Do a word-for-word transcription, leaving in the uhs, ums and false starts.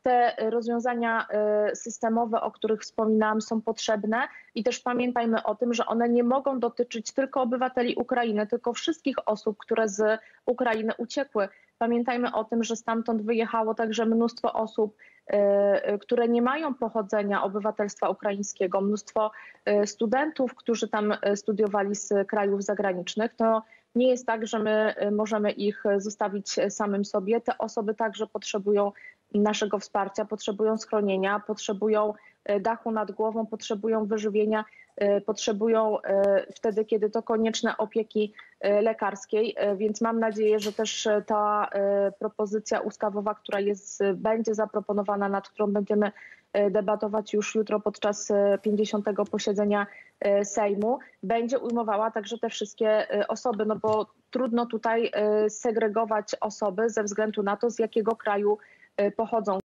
te rozwiązania systemowe, o których wspominałam, są potrzebne i też pamiętajmy o tym, że one nie mogą dotyczyć tylko obywateli Ukrainy, tylko wszystkich osób, które z Ukrainy uciekły. Pamiętajmy o tym, że stamtąd wyjechało także mnóstwo osób, które nie mają pochodzenia obywatelstwa ukraińskiego, mnóstwo studentów, którzy tam studiowali z krajów zagranicznych. To nie jest tak, że my możemy ich zostawić samym sobie. Te osoby także potrzebują naszego wsparcia, potrzebują schronienia, potrzebują dachu nad głową, potrzebują wyżywienia, potrzebują wtedy, kiedy to konieczne, opieki lekarskiej, więc mam nadzieję, że też ta propozycja ustawowa, która jest, będzie zaproponowana, nad którą będziemy debatować już jutro podczas pięćdziesiątego posiedzenia Sejmu, będzie ujmowała także te wszystkie osoby, no bo trudno tutaj segregować osoby ze względu na to, z jakiego kraju pochodzą.